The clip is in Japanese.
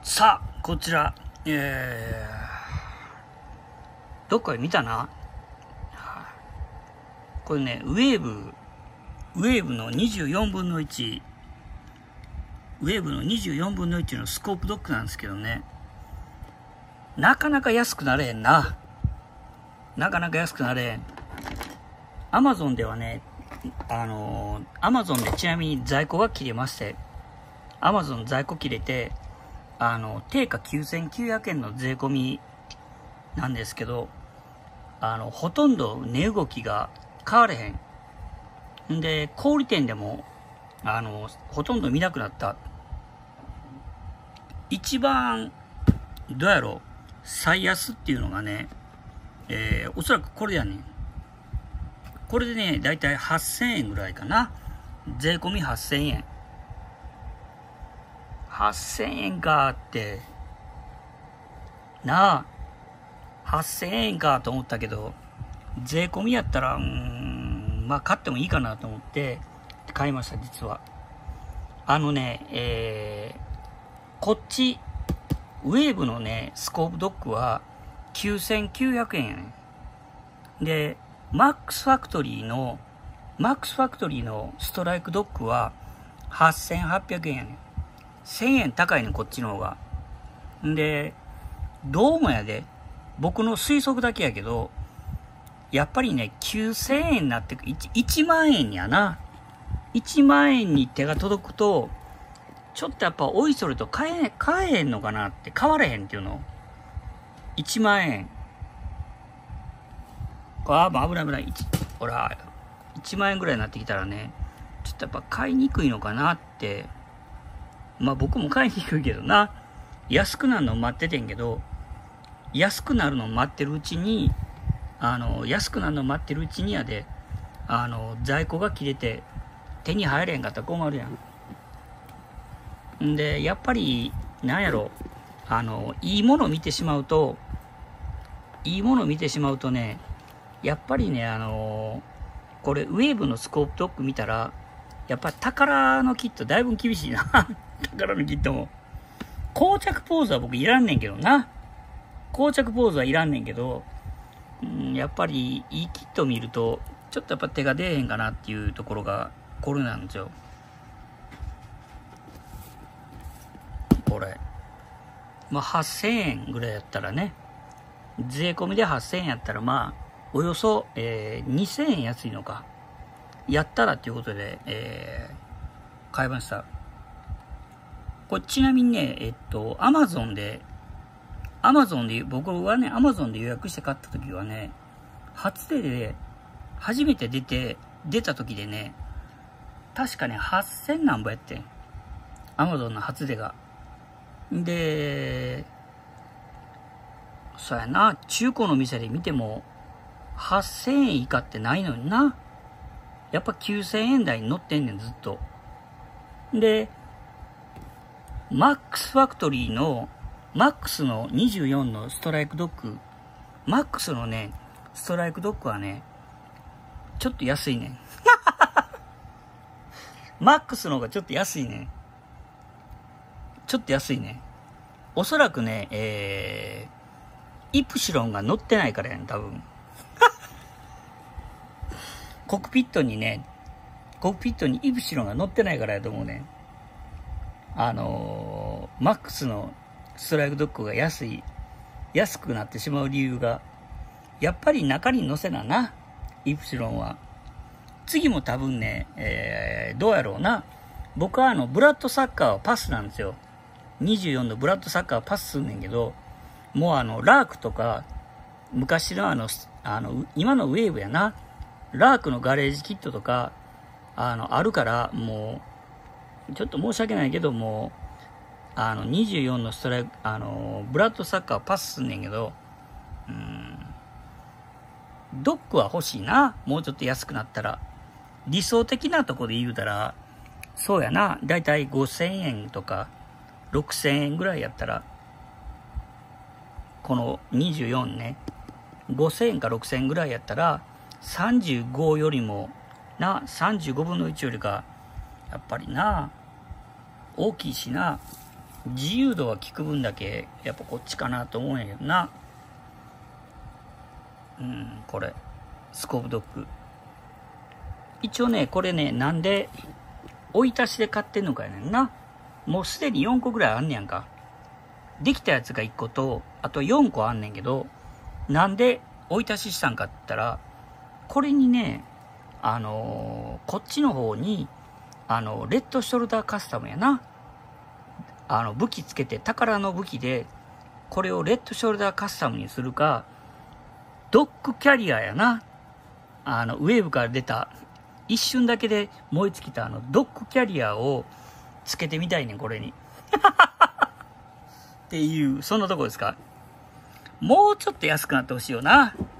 さあ、こちら、どっかで見たな。これね、ウェーブの24分の1、ウェーブの24分の1のスコープドッグなんですけどね、なかなか安くなれへんな。なかなか安くなれへん。アマゾンではね、アマゾンでちなみに在庫が切れまして、アマゾン在庫切れて、定価9900円の税込みなんですけど、ほとんど値動きが変われへん。んで、小売店でも、ほとんど見なくなった。一番、どうやろう、最安っていうのがね、おそらくこれやねん。これでね、だいたい8000円ぐらいかな。税込み8000円。8000円かって。なあ。8000円かと思ったけど、税込みやったら、まあ買ってもいいかなと思って買いました、実は。こっち、ウェーブのね、スコープドッグは9900円やねん。で、マックスファクトリーのストライクドッグは8800円やねん。1000円高いねん、こっちの方が。んで、どうもやで、僕の推測だけやけど、やっぱりね、9000円になってく、1万円やな。1万円に手が届くと、ちょっとやっぱおいそれと買えへんのかなって、買われへんっていうの。1万円。危ない。ほら、1万円ぐらいになってきたらね、ちょっとやっぱ買いにくいのかなって。まあ僕も買いにくいけどな。安くなるの待っててんけど、安くなるの待ってるうちにやで、在庫が切れて手に入れへんかったら困るやん。んで、やっぱり、なんやろ、いいものを見てしまうとね、やっぱりね、これ、ウェーブのスコープドッグ見たら、やっぱ宝のキットだいぶ厳しいな。宝のキットも。膠着ポーズは僕いらんねんけどな。やっぱりいいキット見ると、ちょっとやっぱ手が出えへんかなっていうところが、これなんですよ。これ。まあ、8000円ぐらいやったらね、税込みで8000円やったら、まあ、およそ、2000円安いのか。やったらっていうことで、買いました。これちなみにね、アマゾンで、僕はね、アマゾンで予約して買った時はね、初めて出た時でね、確かね、8000何ぼやってん。アマゾンの初出が。で、そうやな、中古の店で見ても、8000円以下ってないのにな。やっぱ9000円台に乗ってんねん、ずっと。で、マックスファクトリーの、マックスの24のストライクドッグ、マックスのね、ストライクドッグはね、ちょっと安いねん。マックスの方がちょっと安いねん。おそらくね、イプシロンが乗ってないからやん、多分。コックピットにイプシロンが乗ってないからやと思うね。マックスのストライクドッグが安くなってしまう理由が、やっぱり中に乗せなな、イプシロンは。次も多分ね、どうやろうな。僕はブラッドサッカーはパスなんですよ。24のブラッドサッカーはパスすんねんけど、もうラークとか、昔の今のウェーブやな。ラークのガレージキットとか、あるから、もう、ちょっと申し訳ないけども、24のストライク、ブラッドサッカーはパスすんねんけど、ドッグは欲しいな。もうちょっと安くなったら。理想的なとこで言うたら、そうやな。だいたい5000円とか、6000円ぐらいやったら、この24ね、5000円か6000円ぐらいやったら、35よりも、35分の1よりか、やっぱりな、大きいしな、 自由度は効く分だけ、やっぱこっちかなと思うんやけどな。これ。スコープドッグ。一応ね、これね、なんで、追い足しで買ってんのかやねんな。もうすでに4個ぐらいあんねやんか。できたやつが1個と、あと4個あんねんけど、なんで追い足ししたんかって言ったら、これにね、こっちの方に、レッドショルダーカスタムやな。武器つけて、宝の武器で、これをレッドショルダーカスタムにするか、ドッグキャリアやな。ウェーブから出た、一瞬だけで燃え尽きたドッグキャリアをつけてみたいねん、これに。っていう、そんなとこですか。もうちょっと安くなってほしいよな。